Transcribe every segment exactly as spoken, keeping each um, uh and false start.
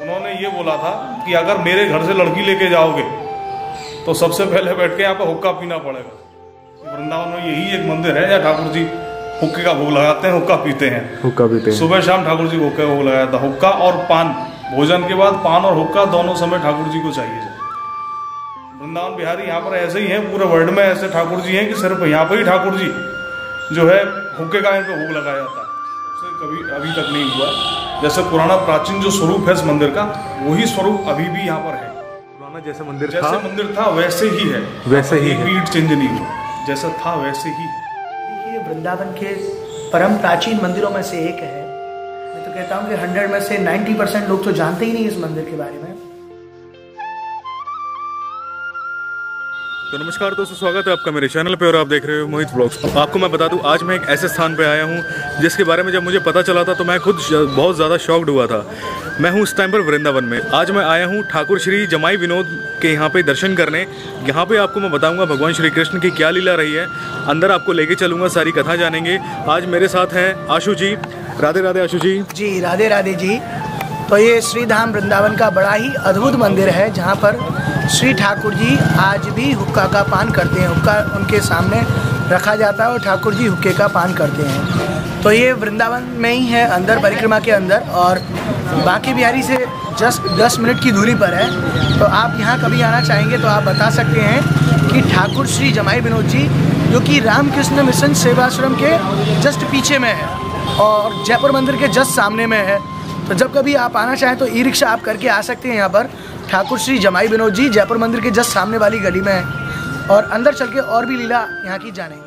उन्होंने ये बोला था कि अगर मेरे घर से लड़की लेके जाओगे तो सबसे पहले बैठ के यहाँ पे हुक्का पीना पड़ेगा। वृंदावन में यही एक मंदिर है जहाँ ठाकुर जी हुक्के का भोग लगाते हैं, हुक्का पीते हैं, हुक्का पीते हैं। सुबह शाम ठाकुर जी हुक्के का भोग लगाया था। हुक्का और पान, भोजन के बाद पान और हुक्का दोनों समय ठाकुर जी को चाहिए। वृंदावन बिहारी यहाँ पर ऐसे ही हैं, पूरे वर्ल्ड में ऐसे ठाकुर जी हैं कि सिर्फ यहाँ पर ही ठाकुर जी जो है हुक्के का इनको भोग लगाया जाता है। उससे कभी अभी तक नहीं हुआ। जैसे पुराना प्राचीन जो स्वरूप है इस मंदिर का, वही स्वरूप अभी भी यहाँ पर है। पुराना जैसे मंदिर जैसे था मंदिर था वैसे ही है, वैसे ही एक भी चेंज नहीं हुआ, जैसा था वैसे ही। ये वृंदावन के परम प्राचीन मंदिरों में से एक है। मैं तो कहता हूँ कि हंड्रेड में से नाइन्टी परसेंट लोग तो जानते ही नहीं इस मंदिर के बारे में। तो नमस्कार दोस्तों, स्वागत है आपका मेरे चैनल पे और आप देख रहे हो मोहित व्लॉग्स। आपको मैं बता दूं, आज मैं एक ऐसे स्थान पे आया हूं जिसके बारे में जब मुझे पता चला था तो मैं खुद बहुत ज़्यादा शॉक्ड हुआ था। मैं हूं इस टाइम पर वृंदावन में। आज मैं आया हूं ठाकुर श्री जमाई विनोद के यहाँ पे दर्शन करने। यहाँ पे आपको मैं बताऊँगा भगवान श्री कृष्ण की क्या लीला रही है। अंदर आपको लेके चलूँगा, सारी कथा जानेंगे। आज मेरे साथ हैं आशु जी। राधे राधे आशु जी। जी राधे राधे जी। तो ये श्री धाम वृंदावन का बड़ा ही अद्भुत मंदिर है जहाँ पर श्री ठाकुर जी आज भी हुक्का का पान करते हैं। हुक्का उनके सामने रखा जाता है और ठाकुर जी हुक्के का पान करते हैं। तो ये वृंदावन में ही है, अंदर परिक्रमा के अंदर, और बांके बिहारी से जस्ट दस मिनट की दूरी पर है। तो आप यहाँ कभी आना चाहेंगे तो आप बता सकते हैं कि ठाकुर श्री जमाई विनोद जी, जो कि रामकृष्ण मिशन सेवाश्रम के जस्ट पीछे में है और जयपुर मंदिर के जस्ट सामने में है। तो जब कभी आप आना चाहें तो ई रिक्शा आप करके आ सकते हैं यहाँ पर। ठाकुर श्री जमाई विनोद जी जयपुर मंदिर के जस्ट सामने वाली गली में है, और अंदर चल के और भी लीला यहाँ की जानेंगे।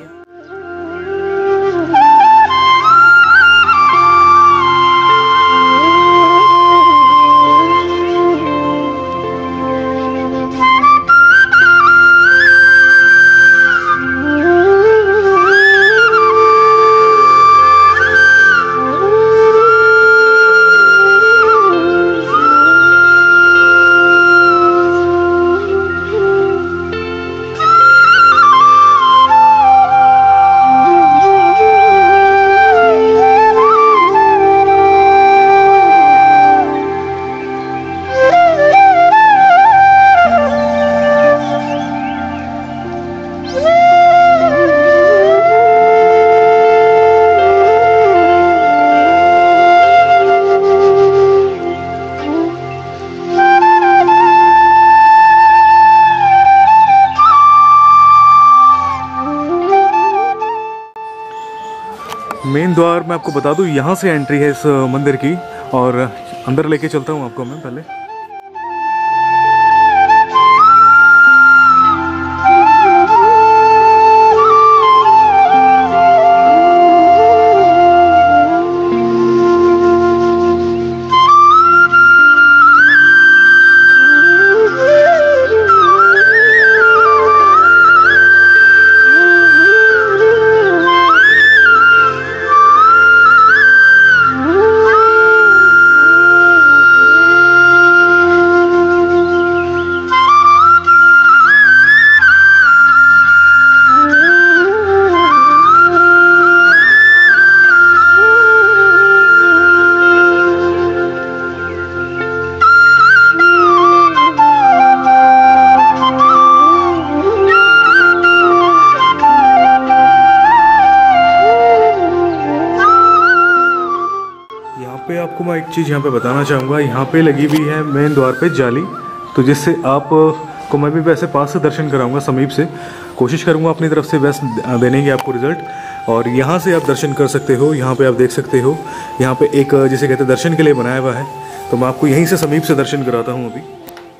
मेन द्वार मैं आपको बता दूं, यहाँ से एंट्री है इस मंदिर की, और अंदर लेके चलता हूँ आपको मैं पहले। आपको मैं एक चीज़ यहाँ पे बताना चाहूँगा, यहाँ पे लगी हुई है मेन द्वार पे जाली, तो जिससे आप को मैं भी वैसे पास से दर्शन कराऊंगा, समीप से कोशिश करूँगा अपनी तरफ से बेस्ट देने की आपको रिजल्ट। और यहाँ से आप दर्शन कर सकते हो। यहाँ पे आप देख सकते हो, यहाँ पे एक जिसे कहते हैं दर्शन के लिए बनाया हुआ है, तो मैं आपको यहीं से समीप से दर्शन कराता हूँ अभी।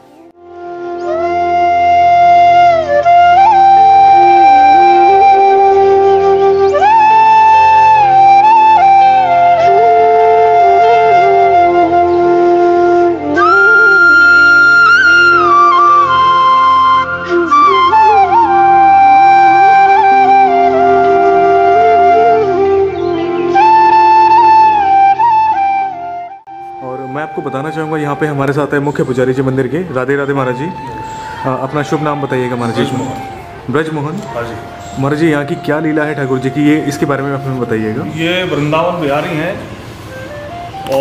मैं आपको बताना चाहूँगा, यहाँ पे हमारे साथ है मुख्य पुजारी जी मंदिर के। राधे राधे महाराज जी। आ, अपना शुभ नाम बताइएगा महाराज जी। ब्रजमोहन। हाँ जी। महाराज जी, यहाँ की क्या लीला है ठाकुर जी की, ये इसके बारे में आप हमें बताइएगा। ये वृंदावन बिहारी हैं और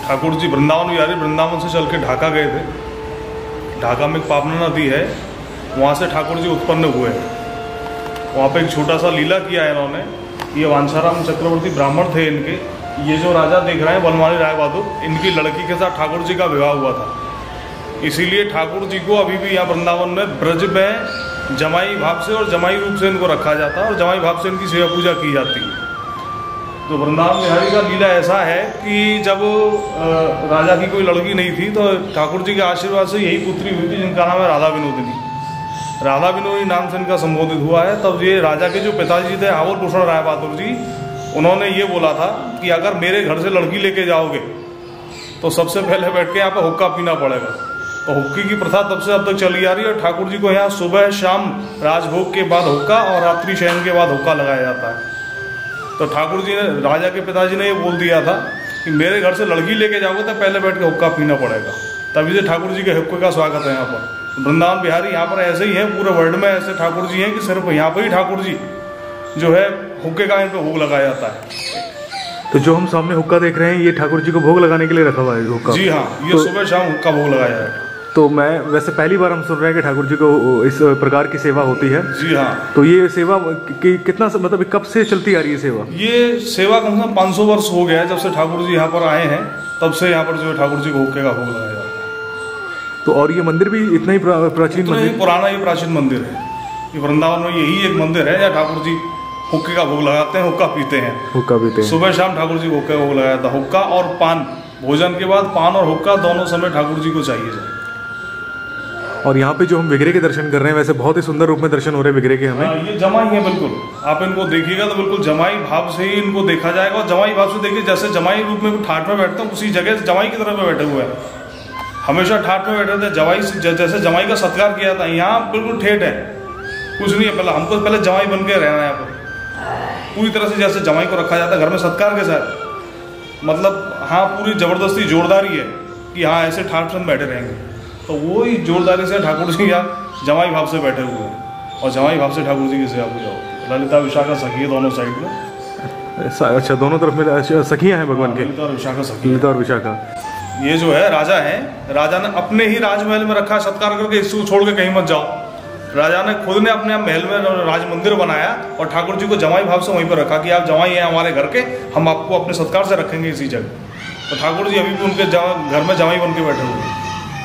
ठाकुर जी वृंदावन बिहारी वृंदावन से चल के ढाका गए थे। ढाका में एक पावना नदी है, वहाँ से ठाकुर जी उत्पन्न हुए। वहाँ पे एक छोटा सा लीला किया है इन्होंने। ये वांछाराम चक्रवर्ती ब्राह्मण थे इनके। ये जो राजा देख रहे हैं बनवारी राय बहादुर, इनकी लड़की के साथ ठाकुर जी का विवाह हुआ था। इसीलिए ठाकुर जी को अभी भी यहाँ वृंदावन में ब्रज में जमाई भाव से और जमाई रूप से इनको रखा जाता है और जमाई भाव से इनकी सेवा पूजा की जाती है। तो वृंदावन बिहारी का लीला ऐसा है कि जब राजा की कोई लड़की नहीं थी तो ठाकुर जी के आशीर्वाद से यही पुत्री हुई थी जिनका नाम है राधा विनोदिनी। राधा विनोदिनी नाम से इनका संबोधित हुआ है। तब ये राजा के जो पिताजी थे हावल भूषण राय बहादुर जी, उन्होंने ये बोला था कि अगर मेरे घर से लड़की लेके जाओगे तो सबसे पहले बैठ के यहाँ पर हुक्का पीना पड़ेगा। तो हुक्के की प्रथा तब से अब तक चली आ रही है और ठाकुर जी को यहाँ सुबह शाम राजभोग के बाद हुक्का और रात्रि शयन के बाद हुक्का लगाया जाता है। तो ठाकुर जी ने, राजा के पिताजी ने ये बोल दिया था कि मेरे घर से लड़की लेके जाओगे तो पहले बैठ के हुक्का पीना पड़ेगा। तभी से ठाकुर जी के हुक्के का स्वागत है यहाँ पर। वृंदावन बिहारी यहाँ पर ऐसे ही है, पूरे वर्ल्ड में ऐसे ठाकुर जी हैं कि सिर्फ यहाँ पर ही ठाकुर जी जो है हुक्के का इन पर भोग लगाया जाता है। तो जो हम सामने हुक्का देख रहे हैं ये ठाकुर जी को भोग लगाने के लिए रखा हुआ है हुक्का? जी हाँ, ये तो, सुबह शाम हुक्का भोग लगाया है। तो मैं वैसे पहली बार हम सुन रहे हैं कि ठाकुर जी को इस प्रकार की सेवा होती है। जी हाँ। तो ये सेवा कि, कितना मतलब कब से चलती आ रही है सेवा? ये सेवा कम से कम पाँच सौ वर्ष हो गया है, जब से ठाकुर जी यहाँ पर आए हैं तब से यहाँ पर जो है ठाकुर जी को हुक्के का भोग लगाया जाता है। तो और ये मंदिर भी इतना ही प्राचीन मंदिर, पुराना ये प्राचीन मंदिर है। ये वृंदावन में यही एक मंदिर है जहाँ ठाकुर जी हुक्के का भोग लगाते हैं, हुक्का पीते हैं। हुक्का पीते हैं सुबह शाम ठाकुर जी को हुक्के का भोग लगाया था। हुक्का और पान, भोजन के बाद पान और हुक्का दोनों समय ठाकुर जी को चाहिए। और यहाँ पे जो हम विग्रह के दर्शन कर रहे हैं वैसे बहुत ही सुंदर रूप में दर्शन हो रहे हैं विग्रह के हमें। आ, ये जमाई है बिल्कुल। आप इनको देखिएगा तो बिल्कुल जमाई भाव से ही इनको देखा जाएगा। और जमाई भाव से देखिए, जैसे जमाई रूप में ठाट में बैठते हैं उसी जगह जमाई की तरफ में बैठे हुए हैं। हमेशा ठाट में बैठे थे, जवाई जैसे जमाई का सत्कार किया था, यहाँ बिल्कुल ठेठ है, कुछ नहीं है। पहले हमको पहले जमाई बन के रहना है यहाँ पर पूरी तरह से, जैसे जमाई को रखा जाता है घर में सत्कार के साथ। मतलब हाँ, पूरी जबरदस्ती जोरदारी है कि हाँ ऐसे ठाट से बैठे रहेंगे। तो वही जोरदारी से ठाकुर जी यहाँ जमाई भाव से बैठे हुए हैं और जमाई भाव से ठाकुर जी की सेवा पूजा होती है। ललिता विशाखा सखी है दोनों साइड में। अच्छा, दोनों तरफ में सखियाँ हैं भगवान के? ललिता और विशाखा सखी। ललिता और विशाखा। ये जो है राजा है, राजा ने अपने ही राजमहल में रखा सत्कार करके, इसको छोड़ के कहीं मत जाओ। राजा ने खुद ने अपने महल में राज मंदिर बनाया और ठाकुर जी को जमाई भाव से वहीं पर रखा कि आप जमाई हैं हमारे घर के, हम आपको अपने सत्कार से रखेंगे इसी जगह। तो ठाकुर जी अभी भी उनके घर में जमाई बन के बैठे हुए हैं।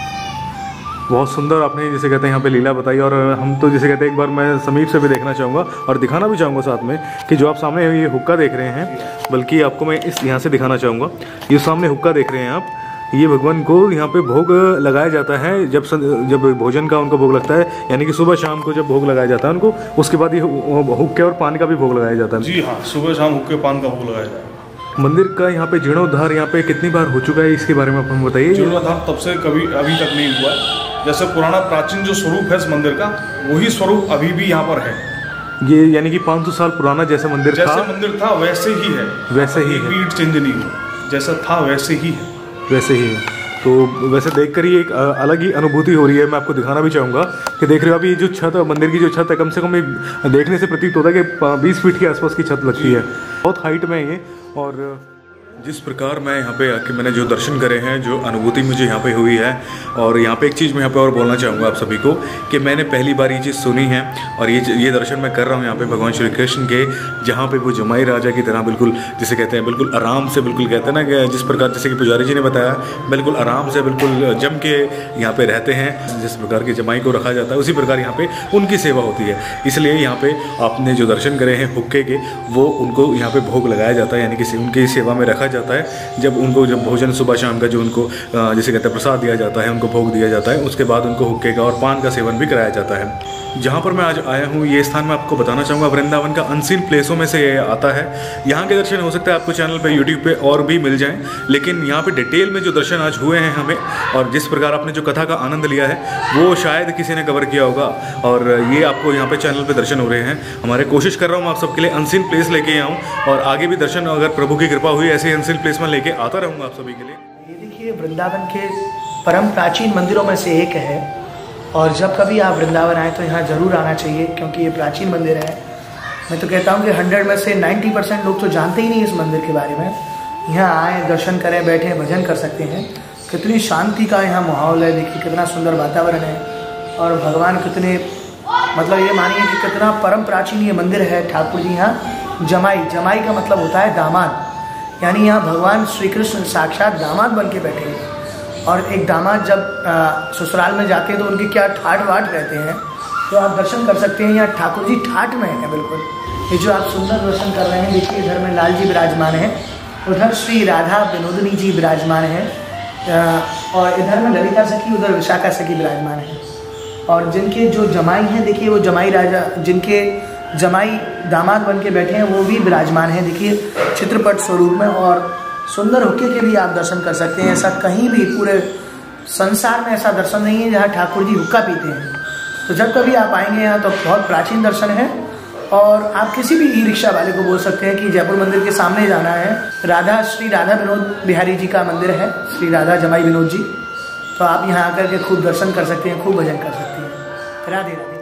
बहुत सुंदर आपने जैसे कहते हैं यहाँ पे लीला बताई। और हम तो जैसे कहते हैं एक बार मैं समीप से भी देखना चाहूँगा और दिखाना भी चाहूँगा साथ में कि जो आप सामने ये हुक्का देख रहे हैं, बल्कि आपको मैं इस यहाँ से दिखाना चाहूँगा। ये सामने हुक्का देख रहे हैं आप, ये भगवान को यहाँ पे भोग लगाया जाता है जब जब भोजन का उनको भोग लगता है, यानी कि सुबह शाम को जब भोग लगाया जाता है उनको, उसके बाद ये हुक्के और पान का भी भोग लगाया जाता है। जी हाँ, सुबह शाम हुक्के पान का भोग लगाया जाता है। मंदिर का यहाँ पे जीर्णोद्धार यहाँ पे कितनी बार हो चुका है, इसके बारे में आप हमें बताइए। जीर्णोद्धार तब से कभी अभी तक नहीं हुआ है। जैसे पुराना प्राचीन जो स्वरूप है इस मंदिर का, वही स्वरूप अभी भी यहाँ पर है। ये यानी कि पाँच सौ साल पुराना जैसे मंदिर जैसे था, मंदिर था वैसे ही है, वैसे ही है, चेंज नहीं हुआ, जैसा था वैसे ही है, वैसे ही है। तो वैसे देखकर ही एक अलग ही अनुभूति हो रही है। मैं आपको दिखाना भी चाहूँगा कि देख रहे हो अभी जो छत, मंदिर की जो छत है, कम से कम एक देखने से प्रतीत होता है कि बीस फीट के आसपास की छत लगती है। बहुत हाइट में ये। और जिस प्रकार मैं यहाँ पे आके मैंने जो दर्शन करे हैं, जो अनुभूति मुझे यहाँ पे हुई है, और यहाँ पे एक चीज़ मैं यहाँ पे और बोलना चाहूँगा आप सभी को कि मैंने पहली बार ये चीज़ सुनी है और ये ये दर्शन मैं कर रहा हूँ यहाँ पे भगवान श्री कृष्ण के, जहाँ पे वो जमाई राजा की तरह बिल्कुल जिसे कहते हैं बिल्कुल आराम से, बिल्कुल कहते हैं ना कि जिस प्रकार जैसे कि पुजारी जी ने बताया, बिल्कुल आराम से बिल्कुल जम के यहाँ पे रहते हैं। जिस प्रकार की जमाई को रखा जाता है उसी प्रकार यहाँ पे उनकी सेवा होती है। इसलिए यहाँ पे आपने जो दर्शन करे हैं हुक्के के, वो उनको यहाँ पे भोग लगाया जाता है, यानी कि उनकी सेवा में रखा जाता है। जब उनको जब भोजन सुबह शाम का जो उनको जैसे कहते हैं प्रसाद दिया जाता है, उनको भोग दिया जाता है, उसके बाद उनको हुक्के का और पान का सेवन भी कराया जाता है। जहाँ पर मैं आज आया हूँ, ये स्थान मैं आपको बताना चाहूँगा वृंदावन का अनसीन प्लेसों में से ये आता है। यहाँ के दर्शन हो सकता है आपको चैनल पे यूट्यूब पे और भी मिल जाएं, लेकिन यहाँ पे डिटेल में जो दर्शन आज हुए हैं हमें, और जिस प्रकार आपने जो कथा का आनंद लिया है वो शायद किसी ने कवर किया होगा, और ये आपको यहाँ पे चैनल पे दर्शन हो रहे हैं। हमारे कोशिश कर रहा हूँ आप सबके लिए अनसीन प्लेस लेके आऊँ, और आगे भी दर्शन अगर प्रभु की कृपा हुई ऐसे अनसीन प्लेस में लेके आता रहूँगा आप सभी के लिए। ये देखिए वृंदावन के परम प्राचीन मंदिरों में से एक है, और जब कभी आप वृंदावन आए तो यहाँ ज़रूर आना चाहिए, क्योंकि ये प्राचीन मंदिर है। मैं तो कहता हूँ कि हंड्रेड में से नाइन्टी परसेंट लोग तो जानते ही नहीं इस मंदिर के बारे में, यहाँ आए, दर्शन करें, बैठें, भजन कर सकते हैं। कितनी शांति का यहाँ माहौल है, देखिए कितना सुंदर वातावरण है। और भगवान कितने, मतलब ये मानिए कि कितना परम प्राचीन ये मंदिर है। ठाकुर जी यहाँ जमाई, जमाई का मतलब होता है दामाद, यानी यहाँ भगवान श्री कृष्ण साक्षात दामाद बन के बैठे हैं। और एक दामाद जब आ, ससुराल में जाते हैं तो उनके क्या ठाट वाट रहते हैं, तो आप दर्शन कर सकते हैं। यहाँ ठाकुर जी ठाट में है बिल्कुल। ये जो आप सुंदर दर्शन कर रहे हैं, देखिए इधर में लाल जी विराजमान है, उधर श्री राधा विनोदिनी जी विराजमान है, और इधर में ललिता सखी, उधर विशाखा सखी विराजमान है। और जिनके जो जमाई हैं, देखिए वो जमाई राजा, जिनके जमाई दामाद बन के बैठे हैं वो भी विराजमान हैं, देखिए चित्रपट स्वरूप में। और सुंदर हुक्के के भी आप दर्शन कर सकते हैं। ऐसा कहीं भी पूरे संसार में ऐसा दर्शन नहीं है जहाँ ठाकुर जी हुक्का पीते हैं। तो जब कभी आप आएंगे यहाँ तो बहुत प्राचीन दर्शन है। और आप किसी भी ई रिक्शा वाले को बोल सकते हैं कि जयपुर मंदिर के सामने जाना है, राधा श्री राधा विनोद बिहारी जी का मंदिर है, श्री राधा जमाई विनोद जी। तो आप यहाँ आकर के खूब दर्शन कर सकते हैं, खूब भजन कर सकते हैं। राधे राधे।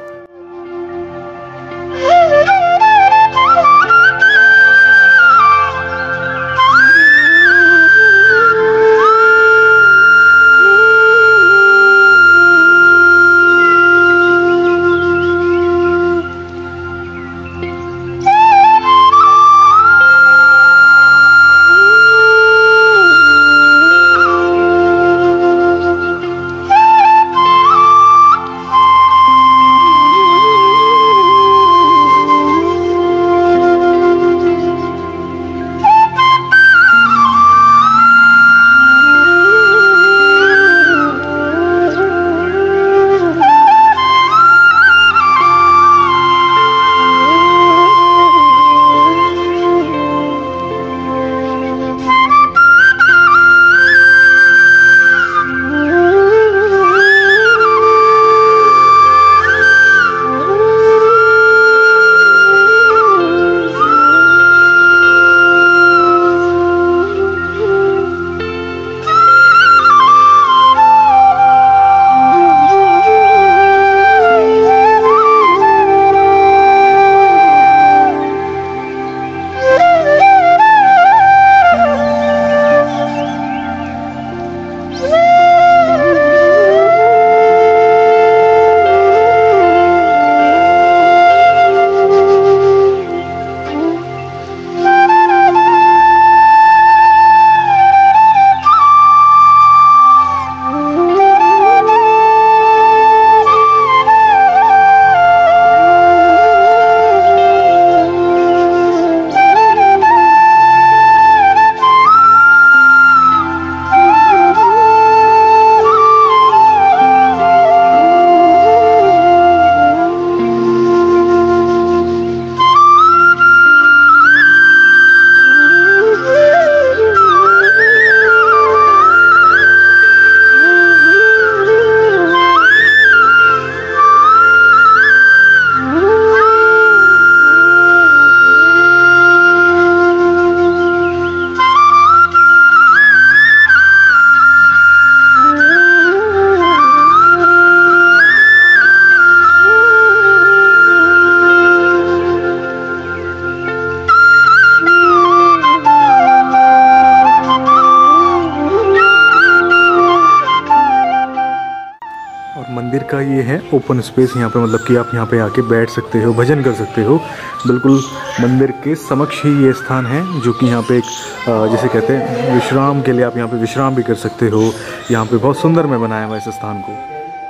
मंदिर का ये है ओपन स्पेस, यहाँ पे मतलब कि आप यहाँ पे आके बैठ सकते हो, भजन कर सकते हो। बिल्कुल मंदिर के समक्ष ही ये स्थान है, जो कि यहाँ पे एक जैसे कहते हैं विश्राम के लिए आप यहाँ पे विश्राम भी कर सकते हो। यहाँ पे बहुत सुंदर में बनाया हुआ इस स्थान को।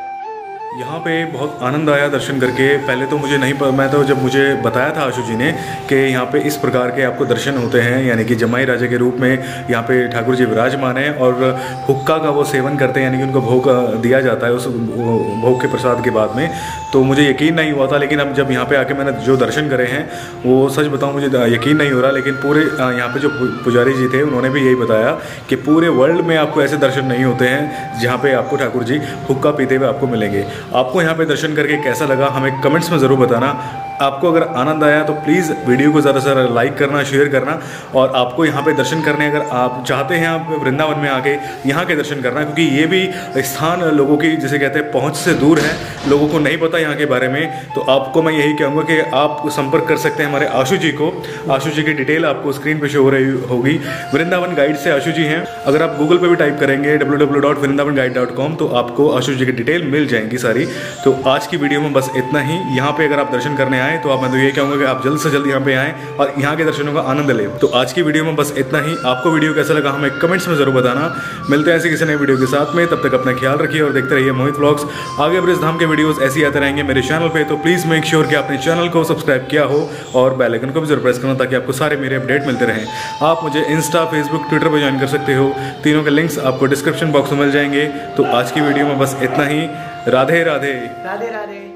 यहाँ पे बहुत आनंद आया दर्शन करके। पहले तो मुझे नहीं, मैं तो जब मुझे बताया था आशु जी ने कि यहाँ पे इस प्रकार के आपको दर्शन होते हैं, यानी कि जमाई राजा के रूप में यहाँ पे ठाकुर जी विराजमान हैं और हुक्का का वो सेवन करते हैं, यानी कि उनको भोग दिया जाता है उस भोग के प्रसाद के बाद में। तो मुझे यकीन नहीं हुआ था, लेकिन अब जब यहाँ पे आके मैंने जो दर्शन करे हैं वो सच बताऊँ मुझे यकीन नहीं हो रहा। लेकिन पूरे यहाँ पे जो पुजारी जी थे उन्होंने भी यही बताया कि पूरे वर्ल्ड में आपको ऐसे दर्शन नहीं होते हैं जहाँ पे आपको ठाकुर जी हुक्का पीते हुए आपको मिलेंगे। आपको यहाँ पे दर्शन करके कैसा लगा हमें कमेंट्स में ज़रूर बताना। आपको अगर आनंद आया तो प्लीज़ वीडियो को ज़्यादा से ज़्यादा लाइक करना, शेयर करना, और आपको यहाँ पे दर्शन करने अगर आप चाहते हैं आप वृंदावन में आके यहाँ के दर्शन करना, क्योंकि ये भी स्थान लोगों की जिसे कहते हैं पहुँच से दूर है, लोगों को नहीं पता यहाँ के बारे में। तो आपको मैं यही कहूँगा कि आप संपर्क कर सकते हैं हमारे आशु जी को। आशु जी की डिटेल आपको स्क्रीन पे शो हो रही होगी। वृंदावन गाइड से आशु जी हैं। अगर आप गूगल पे भी टाइप करेंगे W W W dot Vrindavan guide dot com तो आपको आशु जी की डिटेल मिल जाएंगी सारी। तो आज की वीडियो में बस इतना ही। यहाँ पे अगर आप दर्शन करने आए तो आप मैं तो ये कहूँगा कि आप जल्द से जल्द यहाँ पे आएँ और यहाँ के दर्शनों का आनंद लें। तो आज की वीडियो में बस इतना ही। आपको वीडियो कैसा लगा हमें कमेंट्स में जरूर बताना। मिलते हैं ऐसे किसी नए वीडियो के साथ में, तब तक अपना ख्याल रखिए और देखते रहिए मोहित व्लॉग्स। आगे ब्रज धाम के वीडियोस ऐसे आते रहेंगे मेरे चैनल पे, तो प्लीज़ मेक श्योर कि आपने चैनल को सब्सक्राइब किया हो और बेल आइकन को भी जरूर प्रेस करना ताकि आपको सारे मेरे अपडेट मिलते रहें। आप मुझे इंस्टा, फेसबुक, ट्विटर पर ज्वाइन कर सकते हो। तीनों के लिंक्स आपको डिस्क्रिप्शन बॉक्स में मिल जाएंगे। तो आज की वीडियो में बस इतना ही। राधे राधे राधे राधे।